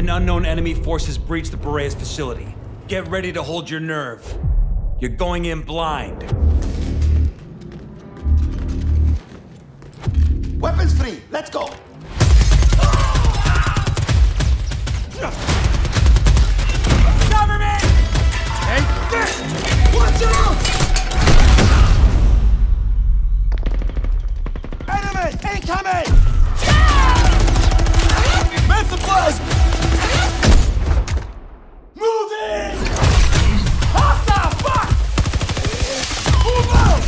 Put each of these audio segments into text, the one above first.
An unknown enemy forces breach the Beret's facility. Get ready to hold your nerve. You're going in blind. Weapons free, let's go! Cover me! Take this! Watch out! Enemy incoming! Man supplies! Moving! Hostile! Fuck! Move out!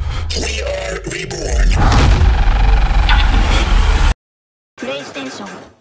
PlayStation